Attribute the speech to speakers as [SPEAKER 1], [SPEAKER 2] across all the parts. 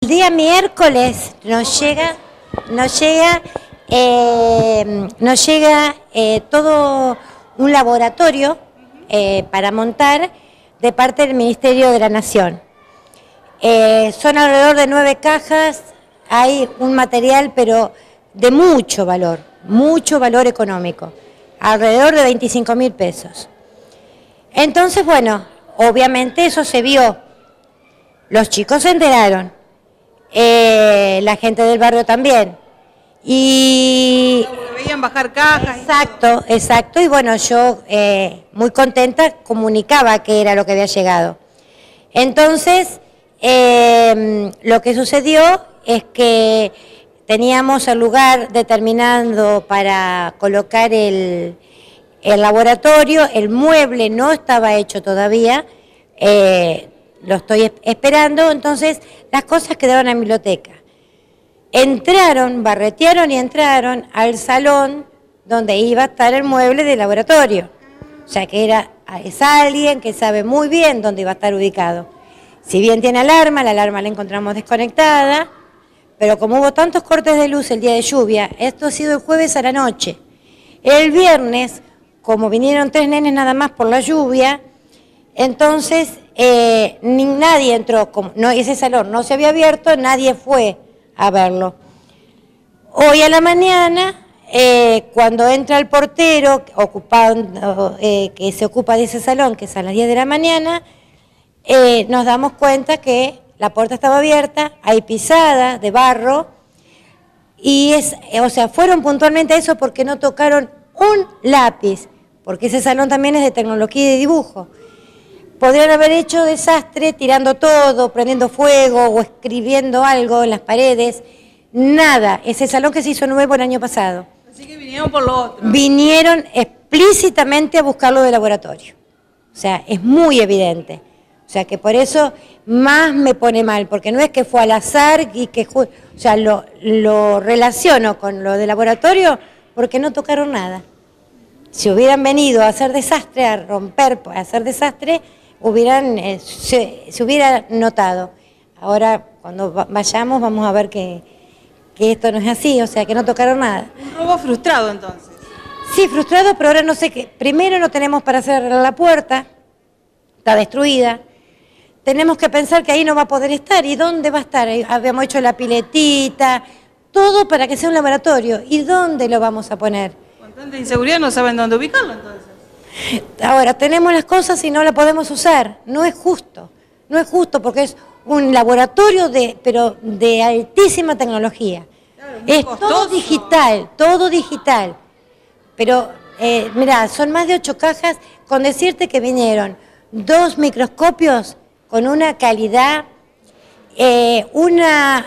[SPEAKER 1] El día miércoles nos llega todo un laboratorio para montar de parte del Ministerio de la Nación. Son alrededor de 9 cajas, hay un material pero de mucho valor económico, alrededor de 25.000 pesos. Entonces, bueno, obviamente eso se vio, los chicos se enteraron, la gente del barrio también. Y
[SPEAKER 2] veían bajar cajas.
[SPEAKER 1] Exacto, y bueno, yo muy contenta comunicaba que era lo que había llegado. Entonces, lo que sucedió es que teníamos el lugar determinado para colocar el laboratorio, el mueble no estaba hecho todavía, lo estoy esperando, entonces las cosas quedaron en la biblioteca. Barretearon y entraron al salón donde iba a estar el mueble del laboratorio. O sea que es alguien que sabe muy bien dónde iba a estar ubicado. Si bien tiene alarma, la alarma la encontramos desconectada, pero como hubo tantos cortes de luz el día de lluvia, esto ha sido el jueves a la noche. El viernes, como vinieron 3 nenes nada más por la lluvia, entonces nadie entró, ese salón no se había abierto, nadie fue a verlo. Hoy a la mañana, cuando entra el portero que se ocupa de ese salón, que es a las 10 de la mañana, nos damos cuenta que la puerta estaba abierta, hay pisada de barro, y fueron puntualmente a eso porque no tocaron un lápiz, porque ese salón también es de tecnología y de dibujo. Podrían haber hecho desastre tirando todo, prendiendo fuego o escribiendo algo en las paredes. Nada, ese salón que se hizo nuevo el año pasado.
[SPEAKER 2] Así que vinieron por lo otro.
[SPEAKER 1] Vinieron explícitamente a buscarlo de laboratorio. O sea, es muy evidente. O sea, que por eso más me pone mal, porque no es que fue al azar y que... O sea, lo relaciono con lo de laboratorio porque no tocaron nada. Si hubieran venido a hacer desastre, a romper, a hacer desastre, se hubiera notado. Ahora, cuando vayamos, vamos a ver que esto no es así, o sea, que no tocaron nada.
[SPEAKER 2] Un robo frustrado, entonces.
[SPEAKER 1] Sí, frustrado, pero ahora no sé qué. Primero no tenemos para cerrar la puerta, está destruida. Tenemos que pensar que ahí no va a poder estar. ¿Y dónde va a estar? Habíamos hecho la piletita, todo para que sea un laboratorio. ¿Y dónde lo vamos a poner?
[SPEAKER 2] Con tanta inseguridad no saben dónde ubicarlo, entonces.
[SPEAKER 1] Ahora, tenemos las cosas y no las podemos usar. No es justo. No es justo porque es un laboratorio pero de altísima tecnología.
[SPEAKER 2] Claro,
[SPEAKER 1] es
[SPEAKER 2] costoso.
[SPEAKER 1] Todo digital. Pero, mirá, son más de 8 cajas, con decirte que vinieron 2 microscopios con una calidad, una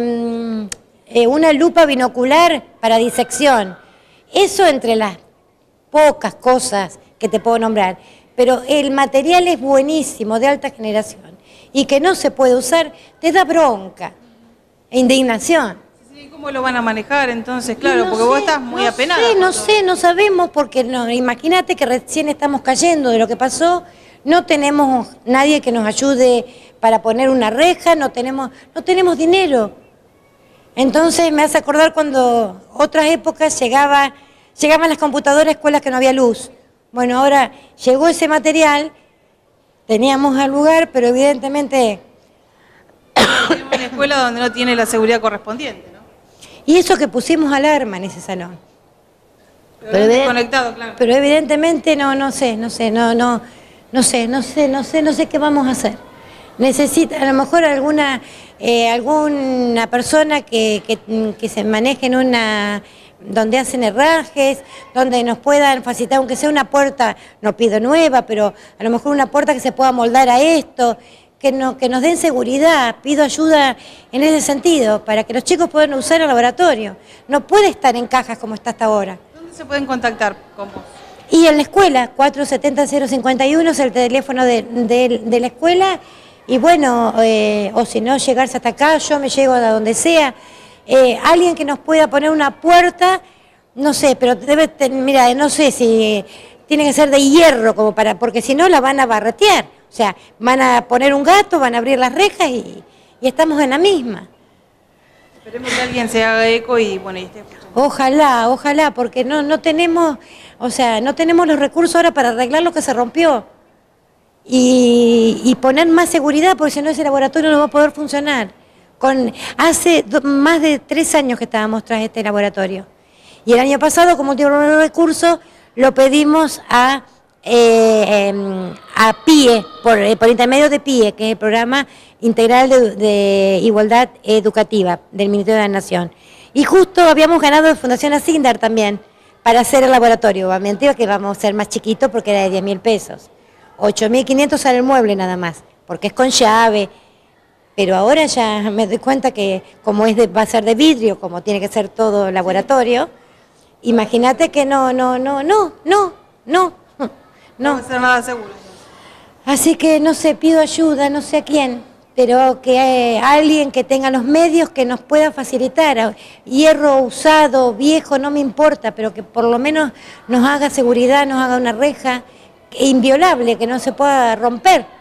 [SPEAKER 1] lupa binocular para disección. Eso entre las pocas cosas que te puedo nombrar, pero el material es buenísimo, de alta generación, y que no se puede usar, te da bronca e indignación.
[SPEAKER 2] Sí, ¿cómo lo van a manejar entonces? Claro, porque vos estás muy apenada.
[SPEAKER 1] No sabemos, porque imagínate que recién estamos cayendo de lo que pasó, no tenemos nadie que nos ayude para poner una reja, no tenemos dinero. Entonces me hace acordar cuando otras épocas llegaban las computadoras a escuelas que no había luz. Bueno, ahora llegó ese material, teníamos el lugar, pero evidentemente...
[SPEAKER 2] Tenemos una escuela donde no tiene la seguridad correspondiente, ¿no?
[SPEAKER 1] Y eso que pusimos alarma en ese salón.
[SPEAKER 2] Pero desconectado, claro.
[SPEAKER 1] Pero evidentemente no sé qué vamos a hacer. Necesita a lo mejor alguna persona que se maneje en donde hacen herrajes, donde nos puedan facilitar, aunque sea una puerta, no pido nueva, pero a lo mejor una puerta que se pueda moldar a esto, que nos den seguridad, pido ayuda en ese sentido, para que los chicos puedan usar el laboratorio. No puede estar en cajas como está hasta ahora.
[SPEAKER 2] ¿Dónde se pueden contactar con vos?
[SPEAKER 1] Y en la escuela, 470-051 es el teléfono de la escuela, y bueno, o si no, llegarse hasta acá, yo me llego a donde sea. Alguien que nos pueda poner una puerta, no sé, pero mira, no sé si tiene que ser de hierro, porque si no la van a barretear. O sea, van a poner un gato, van a abrir las rejas y y estamos en la misma.
[SPEAKER 2] Esperemos que alguien se haga eco y bueno, y esté escuchando.
[SPEAKER 1] Ojalá, porque no tenemos, o sea, no tenemos los recursos ahora para arreglar lo que se rompió. Y poner más seguridad, porque si no ese laboratorio no va a poder funcionar. Hace más de 3 años que estábamos tras este laboratorio. Y el año pasado, como tiene los recursos, lo pedimos a PIE, por intermedio de PIE, que es el Programa Integral de Igualdad Educativa del Ministerio de la Nación. Y justo habíamos ganado de Fundación Asindar también para hacer el laboratorio. Obviamente que vamos a ser más chiquitos porque era de 10.000 pesos. 8.500 sale el mueble nada más, porque es con llave. Pero ahora ya me doy cuenta que como va a ser de vidrio, como tiene que ser todo laboratorio, imagínate que no
[SPEAKER 2] No va a ser nada seguro.
[SPEAKER 1] Así que no sé, pido ayuda, no sé a quién, pero que alguien que tenga los medios que nos pueda facilitar. Hierro usado, viejo, no me importa, pero que por lo menos nos haga seguridad, nos haga una reja inviolable, que no se pueda romper.